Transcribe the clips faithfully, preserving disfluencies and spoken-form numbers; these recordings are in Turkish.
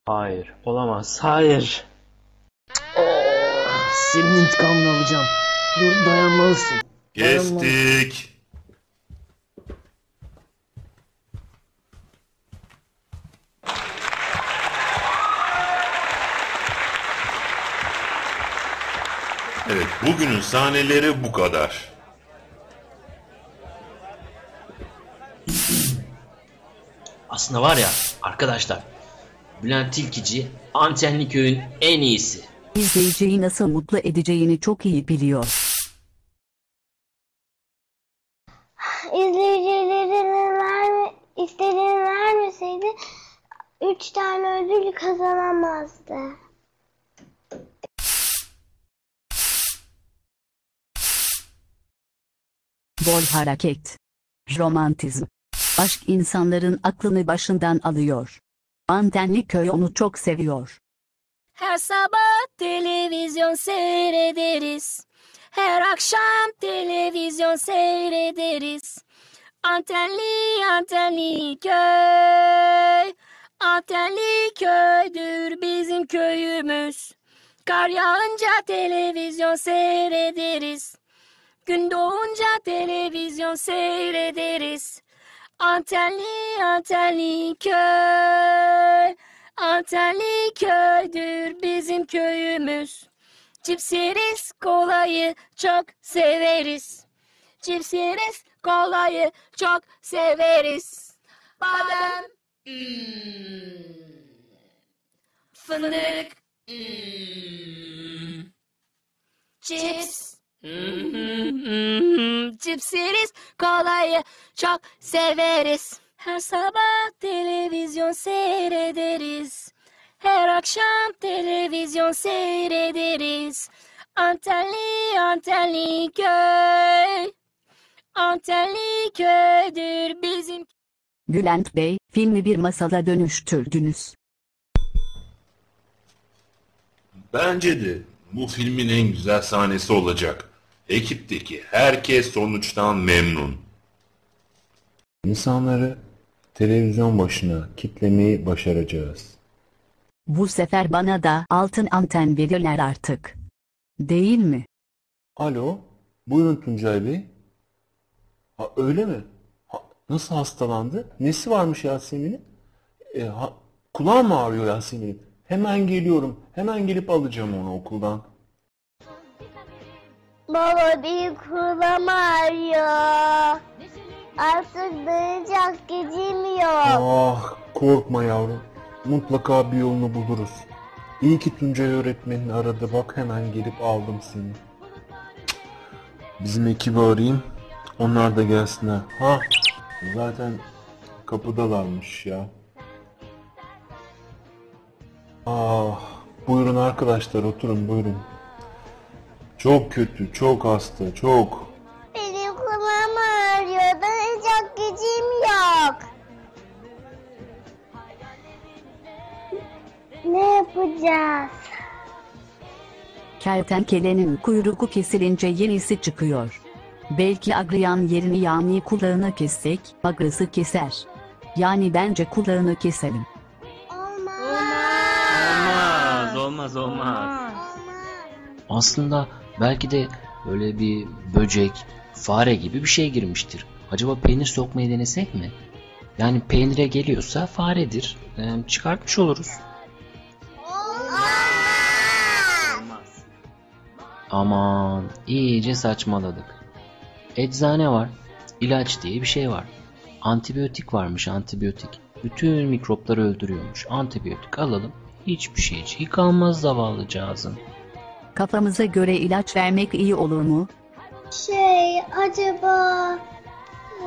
Hayır, olamaz. Hayır. Oh, senin intikamını alacağım. Dur, dayanmalısın. Dayanmalısın. Kestik. Evet, bugünün sahneleri bu kadar. Aslında var ya arkadaşlar, Bülent Tilkici Antenli Köy'ün en iyisi. İzleyiciyi nasıl mutlu edeceğini çok iyi biliyor. İzleyicilerine verme, istediğini vermeseydi üç tane ödül kazanamazdı. Bol hareket. Romantizm. Aşk insanların aklını başından alıyor. Antenli köy onu çok seviyor. Her sabah televizyon seyrederiz. Her akşam televizyon seyrederiz. Antenli antenli köy. Antenli köydür bizim köyümüz. Kar yağınca televizyon seyrederiz. Gün doğunca televizyon seyrederiz. Antenli antenli köy. Antenli köydür bizim köyümüz. Cips yeriz, kolayı çok severiz. Cips yeriz, kolayı çok severiz. Badem, mm. Fındık, mm. Cips, mm-hmm. Cips yeriz, kolayı çok severiz. Her sabah televizyon seyrederiz. Her akşam televizyon seyrederiz. Antenli antenli köy. Antenli köydür bizim. Bülent Bey, filmi bir masala dönüştürdünüz. Bence de bu filmin en güzel sahnesi olacak. Ekipteki herkes sonuçtan memnun. İnsanları televizyon başına kitlemeyi başaracağız. Bu sefer bana da altın anten verirler artık. Değil mi? Alo, buyurun Tuncay Bey. Ha, öyle mi? Ha, nasıl hastalandı? Nesi varmış Yasemin'in? E, ha, kulağı mı ağrıyor Yasemin'in? Hemen geliyorum. Hemen gelip alacağım onu okuldan. Baba bir kulağım ağrıyor. Artık dayanacak gücüm yok. Ah, korkma yavrum. Mutlaka bir yolunu buluruz. İyi ki Tuncay öğretmenin aradı. Bak hemen gelip aldım seni. Cık. Bizim ekibi arayayım. Onlar da gelsinler. Ha, zaten kapıdalarmış ya. Ah, buyurun arkadaşlar oturun buyurun. Çok kötü, çok hasta, çok. Benim kulağım ağrıyor. Dayanacak gücüm yok. Ne yapacağız? Kertenkelenin kuyruğu kesilince yenisi çıkıyor. Belki Agriyan yerini yani kulağını kessek, Agras'ı keser. Yani bence kulağını keselim. Olmaz, olmaz, olmaz. Aslında belki de böyle bir böcek, fare gibi bir şey girmiştir. Acaba peynir sokmayı denesek mi? Yani peynire geliyorsa faredir. Ee, çıkartmış oluruz. Olmaz. Aman, iyice saçmaladık. Eczane var, ilaç diye bir şey var. Antibiyotik varmış, antibiyotik. Bütün mikropları öldürüyormuş. Antibiyotik alalım, hiçbir şeyciği kalmaz zavallıcağızın. Kafamıza göre ilaç vermek iyi olur mu? Şey acaba e,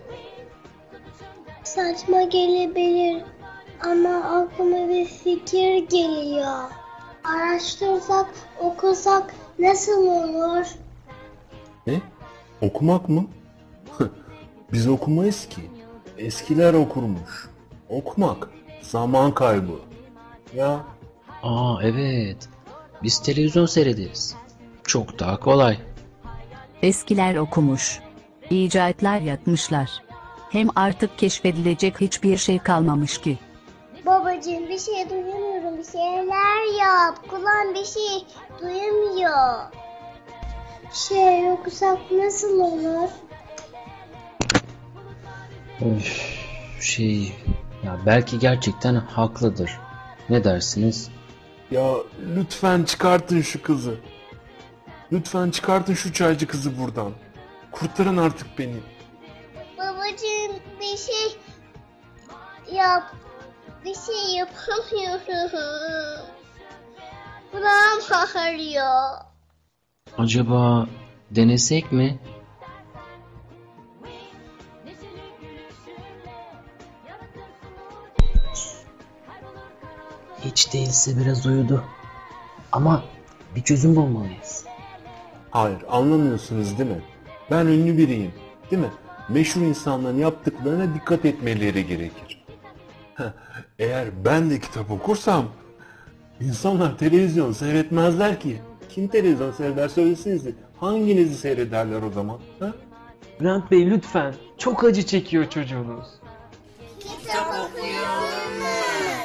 saçma gelebilir ama aklıma bir fikir geliyor. Araştırsak, okusak nasıl olur? Ne? Okumak mı? Biz okumayız ki. Eskiler okurmuş. Okumak zaman kaybı. Ya Aa evet, biz televizyon seyrederiz. Çok daha kolay. Eskiler okumuş. İcatlar yapmışlar. Hem artık keşfedilecek hiçbir şey kalmamış ki. Baba Babacığım bir şey duyamıyorum. Bir şeyler yap. Kulağım bir şey duyamıyor. Şey okusak nasıl olur? Öf, şey ya belki gerçekten haklıdır. Ne dersiniz? Ya lütfen çıkartın şu kızı. Lütfen çıkartın şu çaycı kızı buradan. Kurtarın artık beni. Babacığım bir şey yap. Bir şey yapamıyorum. Kulağım ağrıyor. Acaba denesek mi? Hiç değilse biraz uyudu. Ama bir çözüm bulmalıyız. Hayır, anlamıyorsunuz değil mi? Ben ünlü biriyim, değil mi? Meşhur insanların yaptıklarına dikkat etmeleri gerekir. Eğer ben de kitap okursam insanlar televizyon seyretmezler ki. Kim televizyon seyreder söylesenize. Hanginizi seyrederler o zaman? Ha? Bülent Bey lütfen. Çok acı çekiyor çocuğunuz. Kitap okuyalım mı?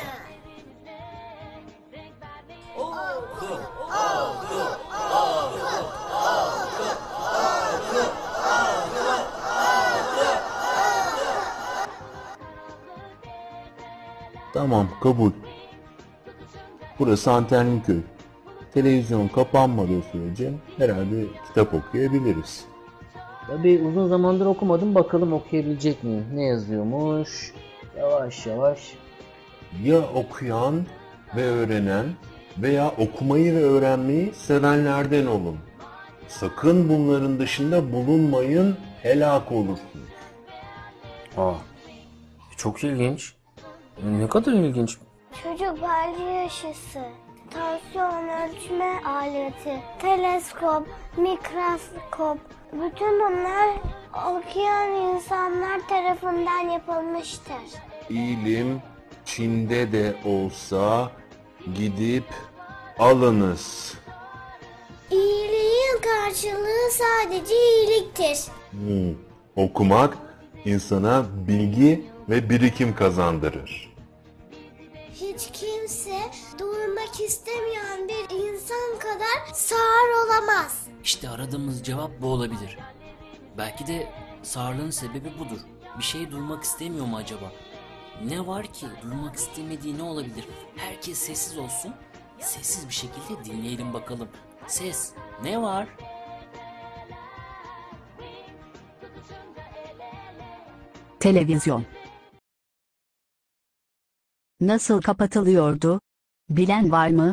Tamam, kabul. Burası Antenliköy. Televizyon kapanmadığı sürece herhalde kitap okuyabiliriz. Tabii uzun zamandır okumadım, bakalım okuyabilecek miyim? Ne yazıyormuş? Yavaş yavaş. Ya okuyan ve öğrenen veya okumayı ve öğrenmeyi sevenlerden olun. Sakın bunların dışında bulunmayın, helak olursunuz. Aa, çok ilginç. Ne kadar ilginç. Çocuk parlıyor aşısı, tansiyon ölçme aleti, teleskop, mikroskop. Bütün bunlar okuyan insanlar tarafından yapılmıştır. İlim Çin'de de olsa gidip alınız. İyiliğin karşılığı sadece iyiliktir. Hmm. Okumak insana bilgi ve birikim kazandırır. Hiç kimse duymak istemeyen bir insan kadar sağır olamaz. İşte aradığımız cevap bu olabilir. Belki de sağırlığın sebebi budur. Bir şey duymak istemiyor mu acaba? Ne var ki duymak istemediği ne olabilir? Herkes sessiz olsun. Sessiz bir şekilde dinleyelim bakalım. Ses, ne var? Televizyon. Nasıl kapatılıyordu? Bilen var mı?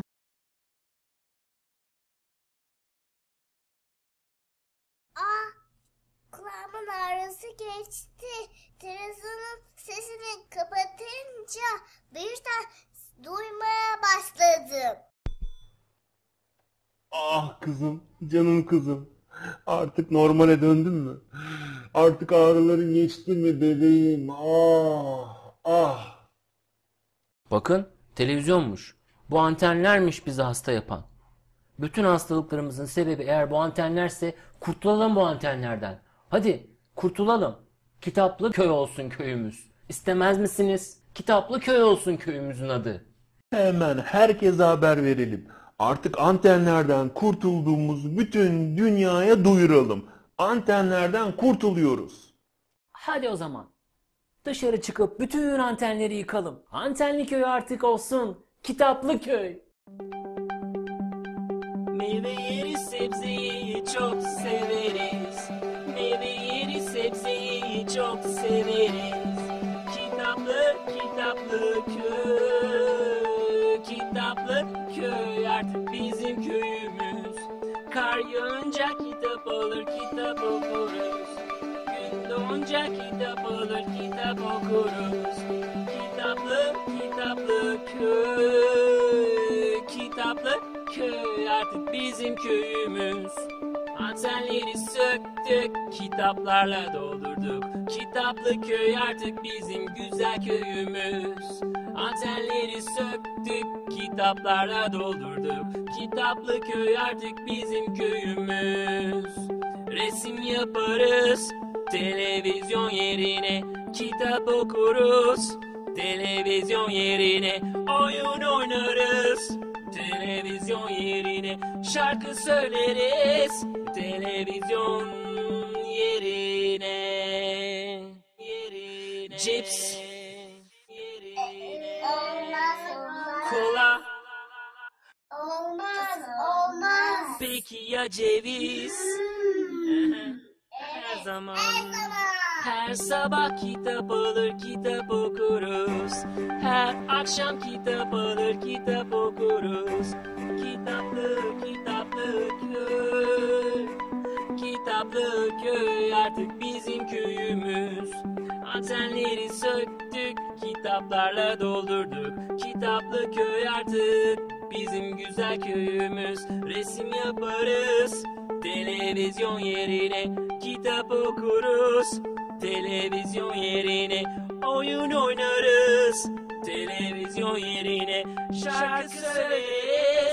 Aa, kulağımın ağrısı geçti. Televizyonun sesini kapatınca birden duymaya başladım. Ah kızım, canım kızım. Artık normale döndün mü? Artık ağrıların geçti mi bebeğim? Ah, ah. Bakın, televizyonmuş. Bu antenlermiş bizi hasta yapan. Bütün hastalıklarımızın sebebi eğer bu antenlerse kurtulalım bu antenlerden. Hadi kurtulalım. Kitaplı köy olsun köyümüz. İstemez misiniz? Kitaplı köy olsun köyümüzün adı. Hemen herkese haber verelim. Artık antenlerden kurtulduğumuz bütün dünyaya duyuralım. Antenlerden kurtuluyoruz. Hadi o zaman. Dışarı çıkıp bütün antenleri yıkalım. Antenli köy artık olsun. Kitaplı köy. Meyve yeri sebzeyi çok severiz. Meyve yeri sebzeyi çok severiz. Kitaplı, kitaplı köy. Kitaplı köy artık bizim köyümüz. Kar yağınca kitap alır, kitap okuruz. Gün doğunca kitap alır, kitap okuruz. Kitaplı, kitaplı köy. Kitaplı köy artık bizim köyümüz. Antenleri söktük, kitaplarla doldurduk. Kitaplı köy artık bizim güzel köyümüz. Antenleri söktük, kitaplarla doldurduk. Kitaplı köy artık bizim köyümüz. Resim yaparız, televizyon yerine kitap okuruz. Televizyon yerine oyun oynarız. Televizyon yerine şarkı söyleriz. Televizyon yerine, yerine cips, yerine Olmaz, olmaz. kola. Olmaz, olmaz. Peki ya ceviz? Her zaman, her sabah kitap alır kitap okuruz. Her akşam kitap alır kitap okuruz. Kitaplı kitaplı köy. Kitaplı köy artık bizim köyümüz. Antenleri söktük, kitaplarla doldurduk. Kitaplı köy artık bizim güzel köyümüz. Resim yaparız, televizyon yerine kitap okuruz. Televizyon yerine oyun oynarız. Televizyon yerine şarkı söyleriz.